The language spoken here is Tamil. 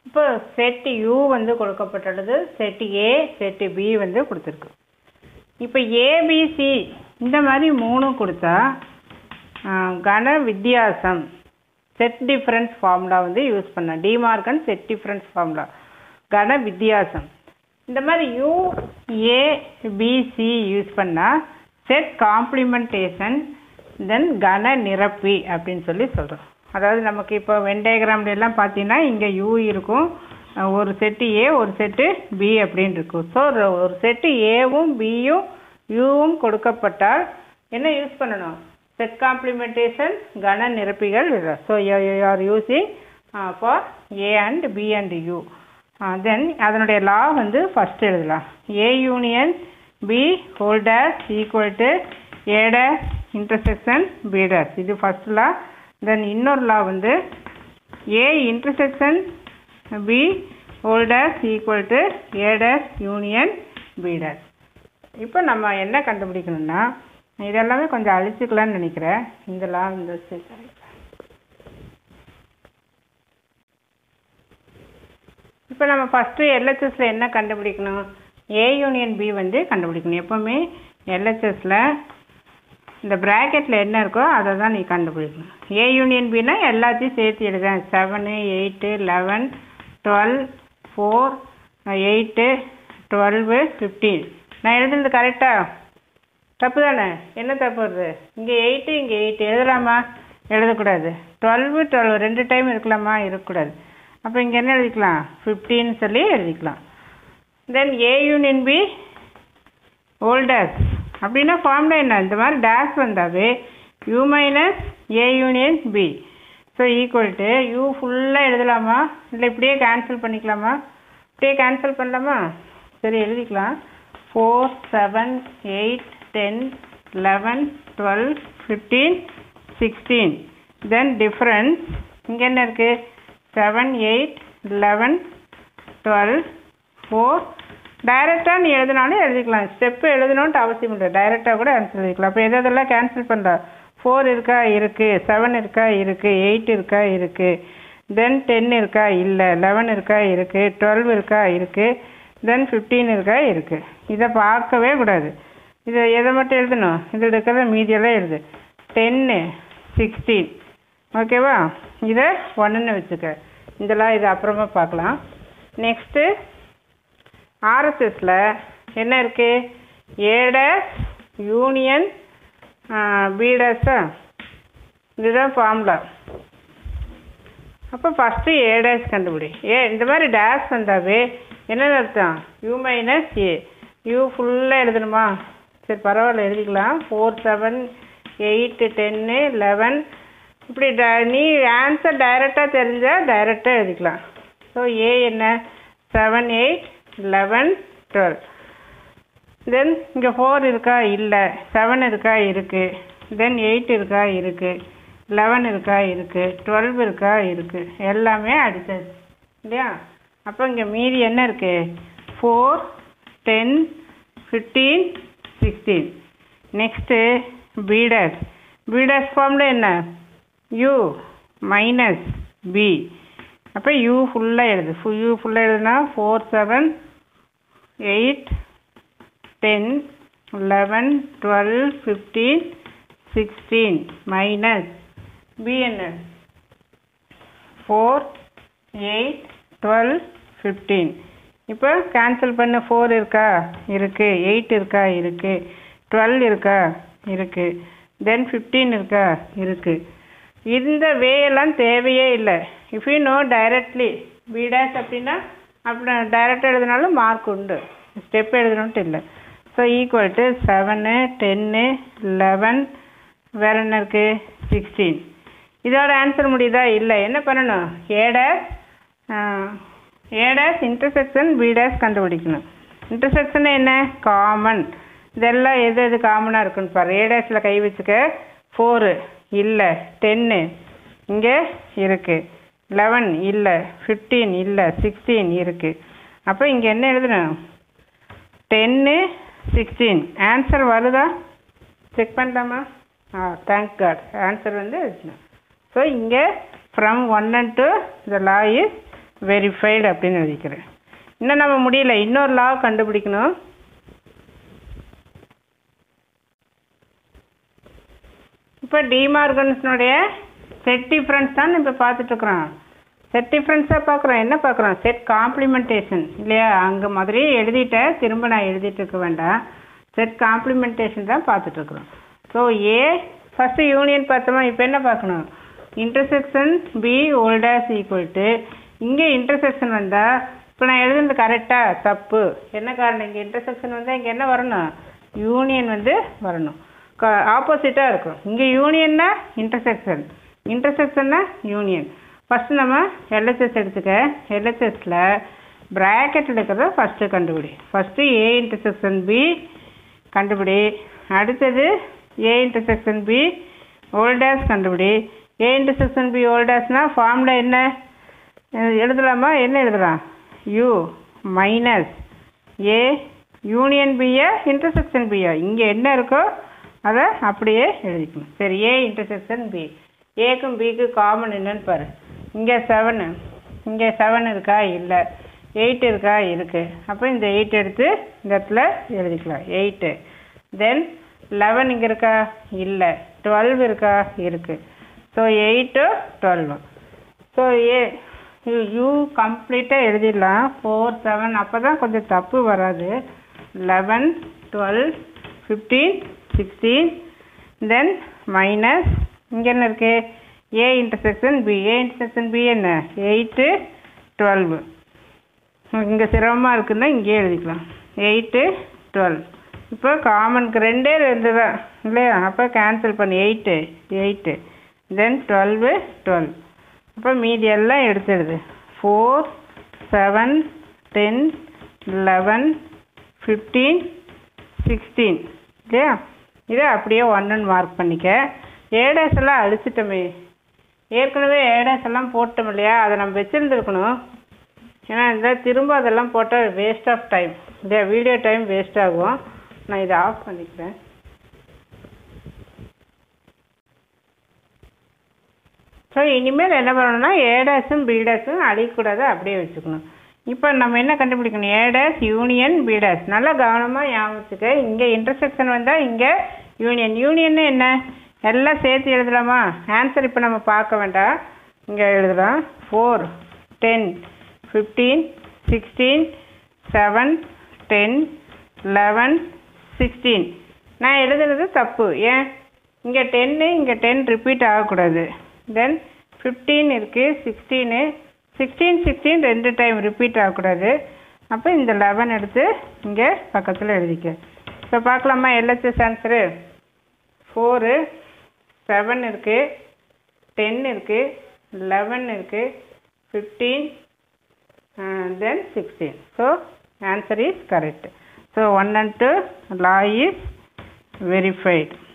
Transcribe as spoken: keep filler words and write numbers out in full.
இப்போ செட் யூ வந்து கொடுக்கப்பட்டுள்ளது, செட் ஏ செட் பி வந்து கொடுத்துருக்கு. இப்போ ஏபிசி இந்த மாதிரி மூணும் கொடுத்தா கன வித்தியாசம் செட் டிஃபரன்ஸ் ஃபார்முலா வந்து யூஸ் பண்ண டிமார்கன் செட் டிஃபரன்ஸ் ஃபார்முலா கன வித்தியாசம். இந்த மாதிரி யூ ஏ பிசி யூஸ் பண்ணால் செட் காம்ப்ளிமெண்டேஷன் தென் கன நிரப்பி அப்படின்னு சொல்லி சொல்கிறோம். அதாவது நமக்கு இப்போ வென் டயக்ராம்ல எல்லாம் பார்த்தீங்கன்னா இங்கே யூ இருக்கும், ஒரு செட்டு ஏ ஒரு செட்டு பி அப்படின்னு இருக்கும். ஸோ ஒரு செட்டு ஏவும் பியும் யூவும் கொடுக்கப்பட்டால் என்ன யூஸ் பண்ணணும்? செட் காம்ப்ளிமெண்டேஷன் கன நிரப்பிகள். So you are using for A and B and U. Then அதனுடைய லா வந்து ஃபர்ஸ்ட் எழுதலாம். A union B whole dash equal to A dash intersection B dash, இது ஃபர்ஸ்ட் லா. தென் இன்னொரு லா வந்து A intersection B whole dash equal to A dash union B dash. இப்போ நம்ம என்ன கண்டுபிடிக்கணும்னா இதெல்லாமே கொஞ்சம் அழிச்சுக்கலான்னு நினைக்கிறேன். இந்த லா இந்த இப்போ நம்ம ஃபஸ்ட்டு எல்ஹெச்எஸில் என்ன கண்டுபிடிக்கணும்? ஏ யூனியன் பி வந்து கண்டுபிடிக்கணும். எப்போவுமே எல்ஹெச்எஸில் இந்த ப்ராக்கெட்டில் என்ன இருக்கோ அதை தான் நீ கண்டுபிடிக்கணும். ஏ யூனியன் பின்னா எல்லாத்தையும் சேர்த்து எழுதுறேன். Seven eight eleven twelve four eight twelve fifteen. நான் எழுதுனது கரெக்டாக? தப்பு தானே? என்ன தப்பு வருது? இங்கே எயிட்டு இங்கே எயிட்டு எழுதலாமா? எழுதக்கூடாது. டுவெல்வு டுவெல் ரெண்டு டைம் இருக்கலாமா? இருக்கக்கூடாது. அப்போ இங்கே என்ன எழுதிக்கலாம்? ஃபிஃப்டின்னு சொல்லி எழுதிக்கலாம். Then A union B whole dash அப்படின்னா ஃபார்முலா என்ன? இந்த மாதிரி டேஷ் வந்தாவே U minus A union B. So equal to U ஃபுல்லாக எழுதலாமா? இல்லை இப்படியே கேன்சல் பண்ணிக்கலாமா? இப்படியே கேன்சல் பண்ணலாமா? சரி எழுதிக்கலாம். Four seven eight ten eleven twelve fifteen sixteen. Then difference இங்கே என்ன இருக்குது? Seven eight eleven twelve four. டைரெக்டாக நீ எழுதினாலும் எழுதிக்கலாம், ஸ்டெப்பு எழுதணுன்ட்டு அவசியம் இல்லை, டைரெக்டாக கூட ஆன்சர் எழுதிக்கலாம். அப்போ எது எதெல்லாம் கேன்சல் பண்ணுறா? ஃபோர் இருக்கா? இருக்குது. செவன் இருக்கா? இருக்குது. எயிட் இருக்கா? இருக்குது. தென் டென் இருக்கா? இல்லை. லெவன் இருக்கா? இருக்குது. டுவெல் இருக்கா? இருக்குது. தென் ஃபிஃப்டீன் இருக்கா? இருக்குது. இதை பார்க்கவே கூடாது. இதை எதை மட்டும் எழுதணும்? இதில் இருக்கிறத மீதியெல்லாம் எழுது. Ten sixteen. ஓகேவா? இதை ஒன்றுன்னு வச்சுக்க. இதெல்லாம் இது அப்புறமா பார்க்கலாம். நெக்ஸ்ட்டு ஆர்எஸ்எஸில் என்ன இருக்குது? ஏ டேஷ் யூனியன் பி டேஷா, இதுதான் ஃபார்முலா. அப்போ ஃபஸ்ட்டு ஏ டேஷ் கண்டுபிடி. ஏ இந்த மாதிரி டேஷ் வந்தாவே என்ன அர்த்தம்? You minus A. யூ ஃபுல்லாக எழுதணுமா? சரி பரவாயில்ல எழுதிக்கலாம். Four seven eight ten eleven இப்படி ட நீ ஆன்சர் டைரெக்டாக தெரிஞ்சால் டைரெக்டாக எழுதிக்கலாம். ஸோ ஏ என்ன? Seven eight eleven twelve. Then இங்கே ஃபோர் இருக்கா? இல்லை. செவன் இருக்கா? இருக்குது. தென் எயிட் இருக்கா? இருக்குது. லெவன் இருக்கா? இருக்குது. டுவெல் இருக்கா? இருக்குது. எல்லாமே அடித்தது இல்லையா? அப்போ இங்கே மீதி என்ன இருக்குது? Four ten fifteen sixteen. Next B dash. B dash ஃபார்மில் என்ன? U minus B. அப்போ யூ ஃபுல்லாக எழுது. யூ ஃபுல்லாக எழுதுனா four seven eight ten eleven twelve fifteen sixteen minus B என்ன? Four eight twelve fifteen. இப்போ கேன்சல் பண்ண. ஃபோர் இருக்கா? இருக்குது. எயிட் இருக்கா? இருக்குது. டுவெல் இருக்கா? இருக்குது. தென் ஃபிஃப்டீன் இருக்கா? இருக்குது. இந்த வேயெல்லாம் தேவையே இல்லை. If you know directly B dash அப்படின்னா அப்படி டைரெக்டாக எழுதினாலும் மார்க் உண்டு, ஸ்டெப் எழுதணுன்ட்டு இல்லை. So equal to seven ten eleven வேறு என்ன இருக்குது? சிக்ஸ்டீன். இதோட ஆன்சர் முடியுதா? இல்லை. என்ன பண்ணணும்? A dash A dash intersection B dash கண்டுபிடிக்கணும். இன்டர்செக்ஷன் என்ன? காமன். இதெல்லாம் எது எது காமனாக இருக்குன்னு பாரு. ஏ டேஷில் கை வச்சுக்க. ஃபோரு இல்லை. டென்னு இங்கே இருக்குது. லெவன் இல்லை. ஃபிஃப்டீன் இல்லை. சிக்ஸ்டீன் இருக்குது. அப்போ இங்கே என்ன எழுதணும்? Ten sixteen. ஆன்சர் வருதா? செக் பண்ணலாமா? ஆ தேங்க் காட், ஆன்சர் வந்து எழுதணும். ஸோ இங்கே from one and two the law is verified அப்படின்னு எழுதிக்கிறேன். இன்னும் நம்ம முடியல, இன்னொரு லா கண்டுபிடிக்கணும். இப்போ டிமார்கன்ஸனுடைய செட் டிஃப்ரென்ஸ் தான் இப்போ பார்த்துட்ருக்குறோம். செட் டிஃப்ரென்ஸாக பார்க்குறோம். என்ன பார்க்குறோம்? செட் காம்ப்ளிமெண்டேஷன் இல்லையா? அங்கே மாதிரி எழுதிட்டேன், திரும்ப நான் எழுதிட்டு இருக்க வேண்டாம். செட் காம்ப்ளிமெண்டேஷன் தான் பார்த்துட்ருக்குறோம். ஸோ ஏ ஃபஸ்ட்டு யூனியன் பார்த்தோமா, இப்போ என்ன பார்க்கணும்? Intersection B whole dash equal to, இங்கே இன்டர்செக்ஷன் வந்தால் இப்போ நான் எழுதுனது கரெக்டாக தப்பு. என்ன காரணம்? இங்கே இன்டர்செக்ஷன் வந்தால் இங்கே என்ன வரணும்? யூனியன் வந்து வரணும். க ஆப்போசிட்டாக இருக்கும். இங்கே யூனியன்னா இன்டர்செக்ஷன், இன்டர்செக்ஷன்னா யூனியன். ஃபஸ்ட்டு நம்ம எல்ஹெச்எஸ் எடுத்துக்க. எல்ஹெச்எஸில் ப்ராக்கெட்டில் இருக்கிறத ஃபஸ்ட்டு கண்டுபிடி. ஃபஸ்ட்டு ஏ இன்டர்செக்ஷன் பி கண்டுபிடி. அடுத்தது ஏ இன்டர்செக்ஷன் பி ஓல்டாஸ் கண்டுபிடி. ஏ இன்டர்செக்ஷன் பி ஓல்டாஸ்னால் ஃபார்முலா என்ன எழுதலாமா? என்ன எழுதலாம்? யூ மைனஸ் ஏ யூனியன் பியா இன்டர்செக்ஷன் பியா? இங்கே என்ன இருக்கோ அதை அப்படியே எழுதிக்கணும். சரி, ஏ இன்டர்செக்ஷன் பி. ஏக்கும் பிக்கு காமன் என்னன்னு பாரு. இங்கே செவனு, இங்கே செவன் இருக்கா? இல்லை. எயிட் இருக்கா? இருக்குது. அப்போ இந்த எயிட் எடுத்து இந்த இடத்துல எழுதிக்கலாம், எயிட்டு. தென் லெவன் இங்கே இருக்கா? இல்லை. டுவெல் இருக்கா? இருக்குது. So eight twelve. So A U கம்ப்ளீட்டாக எழுதிடலாம். ஃபோர் செவன், அப்போ தான் கொஞ்சம் தப்பு வராது. Eleven twelve fifteen sixteen then minus இங்கே என்ன இருக்குது? A intersection B. A intersection B என்ன? Eight twelve. இங்கே சிரமமாக இருக்குன்னா இங்கேயே எழுதிக்கலாம், எயிட்டு டுவெல். இப்போ காமனுக்கு ரெண்டே ரெண்டு தான் இல்லையா? அப்போ கேன்சல் பண்ணி eight eight then twelve twelve. அப்போ மீதி எல்லாம் எடுத்துடுது. Four seven ten eleven fifteen sixteen இல்லையா? இதை அப்படியே ஒன்றுன்னு மார்க் பண்ணிக்க. ஏடாஸ் எல்லாம் அழிச்சிட்டோமே, ஏற்கனவே ஏடாஸ் எல்லாம் போட்டோம் இல்லையா? அதை நம்ம வச்சுருந்துருக்கணும். ஏன்னா இந்த திரும்ப அதெல்லாம் போட்டால் வேஸ்ட் ஆஃப் டைம் இல்லையா? வீடியோ டைம் வேஸ்ட் ஆகும். நான் இதை ஆஃப் பண்ணிக்கிறேன். ஸோ இனிமேல் என்ன பண்ணணும்னா ஏடாஸும் பீடாஸும் அழிக்கக்கூடாது, அப்படியே வச்சுக்கணும். இப்போ நம்ம என்ன கண்டுபிடிக்கணும்? A dash union B dash. நல்லா கவனமாக ஞாபகம் வச்சுக்க. இங்கே இன்டர்செக்ஷன் வந்தால் இங்கே யூனியன். யூனியன்னு என்ன? எல்லாம் சேர்த்து எழுதலாமா? ஆன்சர் இப்போ நம்ம பார்க்க வேண்டாம், இங்கே எழுதலாம். Four ten fifteen sixteen seven ten eleven sixteen. நான் எழுதுனது தப்பு. ஏன்? இங்கே டென்னு இங்கே டென் ரிப்பீட் ஆகக்கூடாது. தென் ஃபிஃப்டீன் இருக்குது, சிக்ஸ்டீனு சிக்ஸ்டீன் சிக்ஸ்டீன் ரெண்டு டைம் ரிப்பீட் ஆகக்கூடாது. அப்போ இந்த லெவன் எடுத்து இங்கே பக்கத்தில் எழுதிக்க. இப்போ பார்க்கலாமா எல்ஹெச்எஸ் ஆன்சரு? ஃபோரு செவன் இருக்குது, டென் இருக்குது, லெவன் இருக்குது, fifteen then sixteen. So answer is correct. So one and two law is verified.